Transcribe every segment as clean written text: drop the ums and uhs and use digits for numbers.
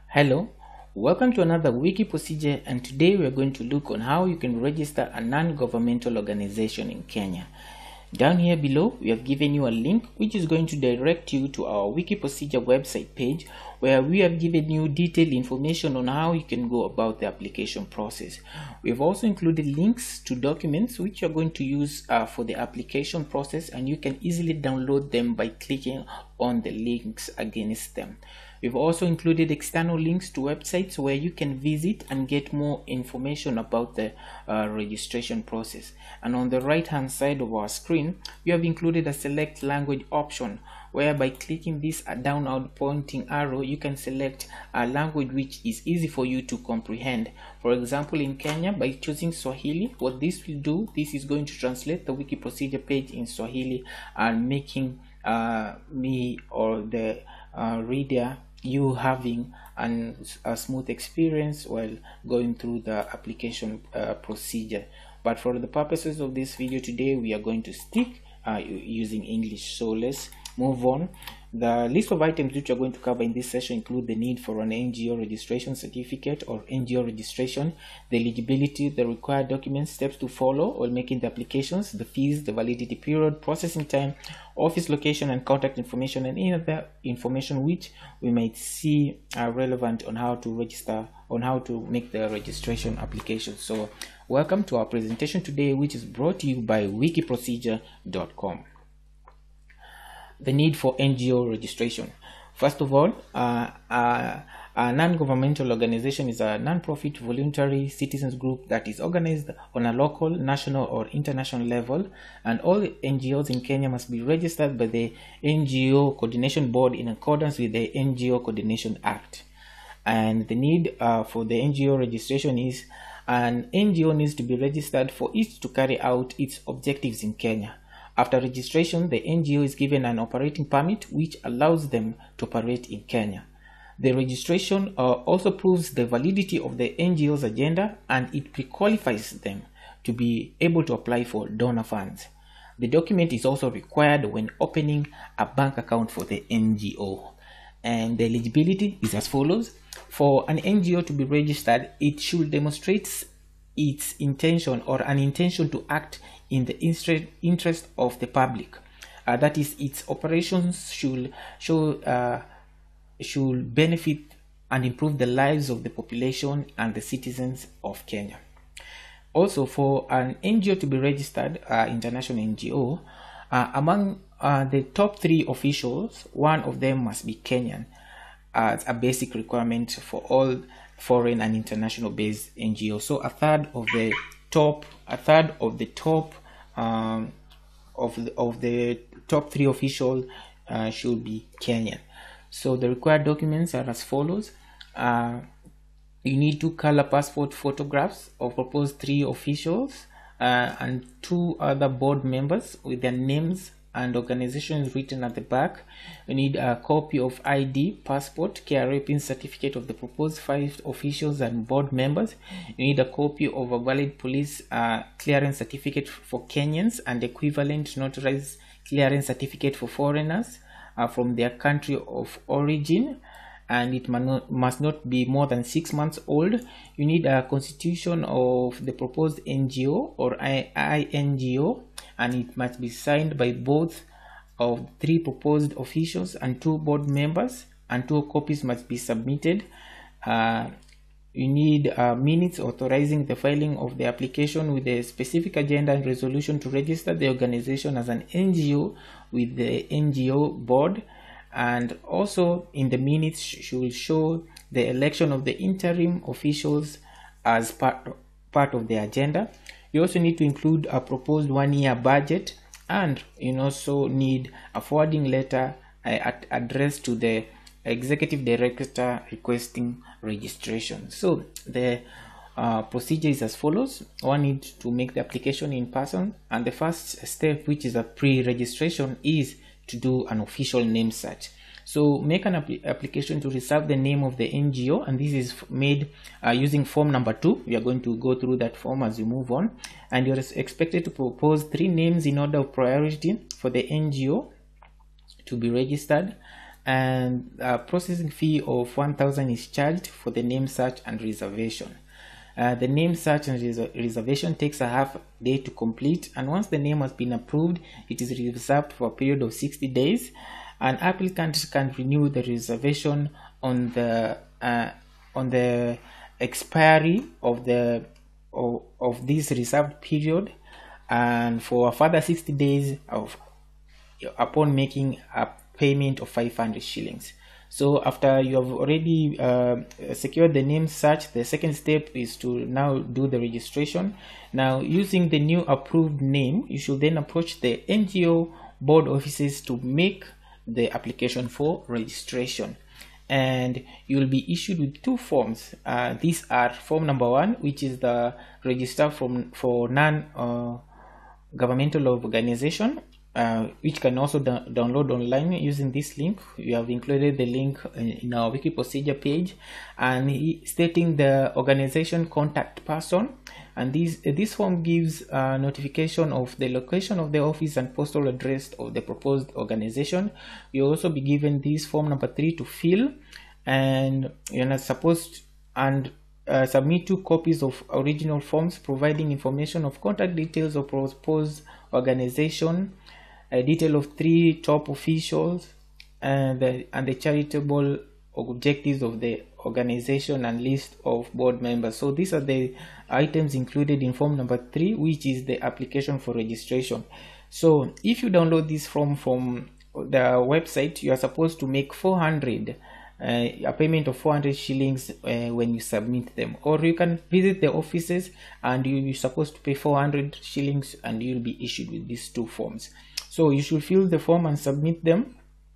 Hello, welcome to another wiki procedure, and today we are going to look on how you can register a non-governmental organization in Kenya. Down here below, we have given you a link which is going to direct you to our wiki procedure website page, where we have given you detailed information on how you can go about the application process. We have also included links to documents which you are going to use for the application process, and you can easily download them by clicking on the links against them. We've also included external links to websites where you can visit and get more information about the registration process. And on the right hand side of our screen, we have included a select language option, where by clicking this downward pointing arrow, you can select a language which is easy for you to comprehend. For example, in Kenya, by choosing Swahili, what this will do, this is going to translate the wiki procedure page in Swahili and making me or the reader you having a smooth experience while going through the application procedure. But for the purposes of this video today, we are going to stick using English. So let's move on. The list of items which we are going to cover in this session include the need for an NGO registration certificate or NGO registration, the eligibility, the required documents, steps to follow while making the applications, the fees, the validity period, processing time, office location and contact information, and any other information which we might see are relevant on how to register, on how to make the registration application. So welcome to our presentation today, which is brought to you by wikiprocedure.com. The need for NGO registration. First of all, a non-governmental organization is a non-profit voluntary citizens group that is organized on a local, national or international level, and all NGOs in Kenya must be registered by the NGO Coordination Board in accordance with the NGO Coordination Act. And the need for the NGO registration is an NGO needs to be registered for it to carry out its objectives in Kenya. After registration, the NGO is given an operating permit which allows them to operate in Kenya. The registration also proves the validity of the NGO's agenda, and it pre-qualifies them to be able to apply for donor funds. The document is also required when opening a bank account for the NGO. And the eligibility is as follows. For an NGO to be registered, it should demonstrate its intention or an intention to act in the interest of the public. That is, its operations should benefit and improve the lives of the population and the citizens of Kenya. Also, for an NGO to be registered, international NGO, among the top 3 officials, one of them must be Kenyan, as a basic requirement for all foreign and international based NGOs. So a third of the top 3 officials should be Kenyan. So the required documents are as follows. You need 2 color passport photographs of proposed 3 officials and 2 other board members with their names and organizations written at the back. You need a copy of ID, passport, KRA PIN certificate of the proposed 5 officials and board members. You need a copy of a valid police clearance certificate for Kenyans and equivalent notarized clearance certificate for foreigners from their country of origin, and it must not be more than 6 months old. You need a constitution of the proposed NGO or INGO, and it must be signed by both of 3 proposed officials and 2 board members, and 2 copies must be submitted. You need minutes authorizing the filing of the application with a specific agenda and resolution to register the organization as an NGO with the NGO board, and also in the minutes should show the election of the interim officials as part of the agenda. You also need to include a proposed 1-year budget, and you also need a forwarding letter addressed to the executive director requesting registration. So the procedure is as follows. One needs to make the application in person, and the first step, which is a pre-registration, is to do an official name search. So make an application to reserve the name of the NGO, and this is made using form number 2. We are going to go through that form as we move on, and you're expected to propose 3 names in order of priority for the NGO to be registered. and a processing fee of 1,000 is charged for the name search and reservation. The name search and reservation takes a half day to complete, and once the name has been approved, it is reserved for a period of 60 days. An applicant can renew the reservation on the expiry of this reserved period, and for a further 60 days upon making a payment of 500 shillings. So after you have already secured the name search, the second step is to now do the registration. Now, using the new approved name, you should then approach the NGO board offices to make the application for registration, and you will be issued with two forms. These are form number 1, which is the register for non-governmental organization, which can also download online using this link. We have included the link in our wiki procedure page, and stating the organization contact person. And this form gives notification of the location of the office and postal address of the proposed organization. You'll also be given this form number 3 to fill, and you're not supposed and submit 2 copies of original forms providing information of contact details of proposed organization, a detail of 3 top officials, and the charitable objectives of the organization, and list of board members. So these are the items included in form number 3, which is the application for registration. So if you download this form from the website, you are supposed to make a payment of 400 shillings when you submit them, or you can visit the offices and you're supposed to pay 400 shillings and you'll be issued with these 2 forms. So you should fill the form and submit them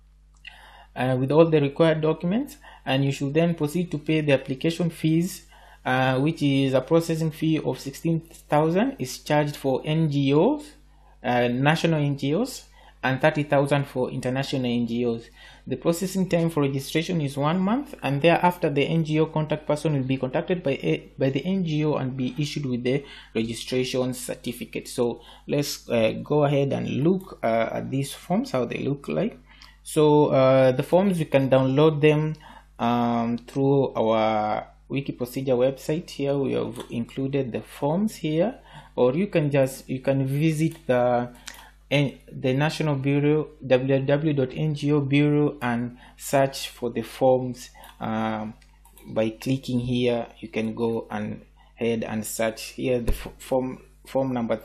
with all the required documents, and you should then proceed to pay the application fees, which is a processing fee of 16,000 is charged for NGOs, national NGOs, and 30,000 for international NGOs. The processing time for registration is 1 month, and thereafter the NGO contact person will be contacted by the NGO and be issued with the registration certificate. So let's go ahead and look at these forms, how they look like. So the forms, you can download them through our wiki procedure website. Here we have included the forms here, or you can visit the National Bureau, www.ngo bureau, and search for the forms by clicking here. You can go ahead and search here the form number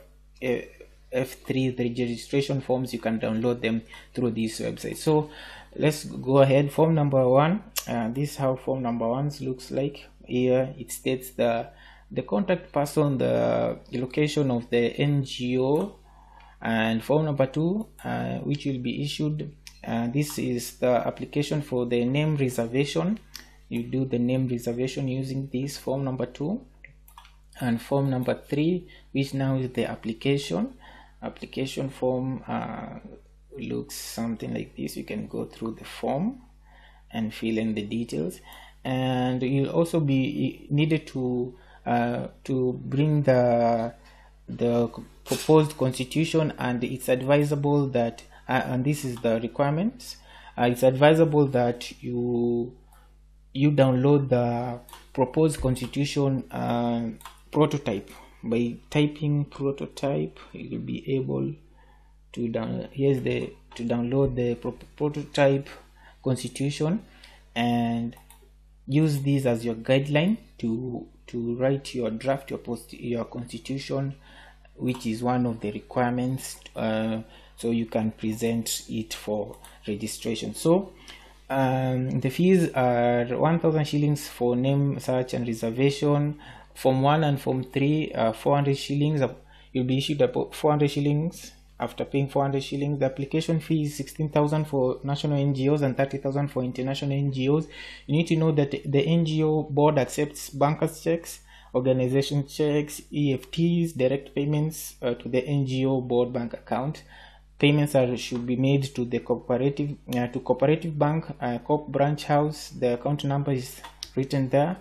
F3, the registration forms. You can download them through this website. So let's go ahead. Form number 1, this is how form number 1 looks like. Here it states the contact person, the location of the NGO, and form number 2, which will be issued. This is the application for the name reservation. You do the name reservation using this form number 2, and form number 3, which now is the application form. Looks something like this. You can go through the form and fill in the details, and you'll also be needed to bring the proposed constitution, and it's advisable that and this is the requirements. It's advisable that you download the proposed constitution prototype. By typing prototype, you will be able to download the prototype constitution and use this as your guideline to write your draft, your constitution, which is one of the requirements, so you can present it for registration. So the fees are 1,000 shillings for name search and reservation. Form 1 and Form 3 400 shillings. You'll be issued about 400 shillings. After paying 400 shillings, the application fee is 16,000 for national NGOs and 30,000 for international NGOs. You need to know that the NGO board accepts bankers checks, organization checks, EFTs, direct payments to the NGO board bank account. Payments should be made to the cooperative bank, Coop branch house. The account number is written there,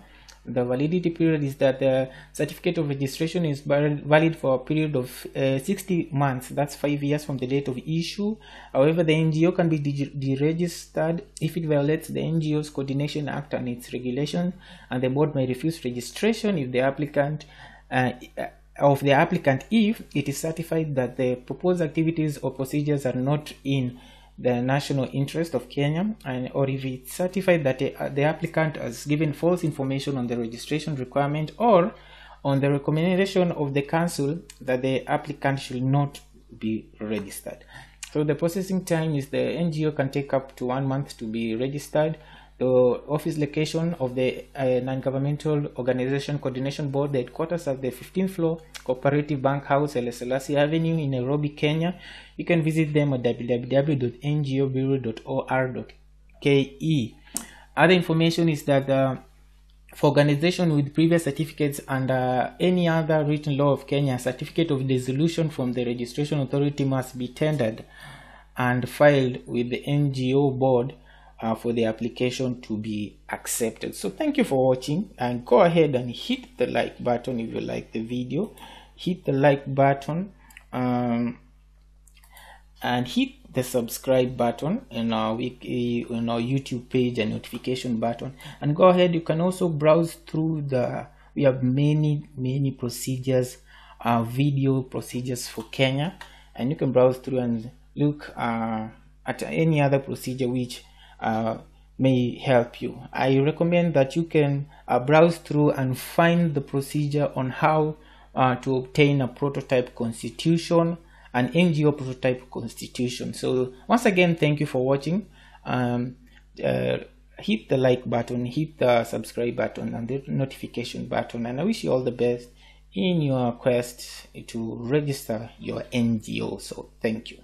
The validity period is that the certificate of registration is valid for a period of 60 months. That's 5 years from the date of issue. However, the NGO can be deregistered if it violates the NGO's Coordination Act and its regulations, and the board may refuse registration if the applicant if it is certified that the proposed activities or procedures are not in the national interest of Kenya, or if it's certified that the applicant has given false information on the registration requirement or on the recommendation of the council that the applicant should not be registered. So the processing time is the NGO can take up to 1 month to be registered. The office location of the Non-Governmental Organization Coordination Board, the headquarters at the 15th floor, Cooperative Bank House, Haile Selassie Avenue in Nairobi, Kenya. You can visit them at www.ngobureau.or.ke. Other information is that for organization with previous certificates under any other written law of Kenya, certificate of dissolution from the registration authority must be tendered and filed with the NGO board for the application to be accepted. So thank you for watching, and go ahead and hit the like button if you like the video. Hit the like button and hit the subscribe button in our YouTube page and notification button. And go ahead, you can also browse through we have many procedures, video procedures for Kenya, and you can browse through and look at any other procedure which may help you. I recommend that you can browse through and find the procedure on how to obtain a prototype constitution, an NGO prototype constitution. So once again, thank you for watching. Hit the like button, hit the subscribe button and the notification button, and I wish you all the best in your quest to register your NGO. So thank you.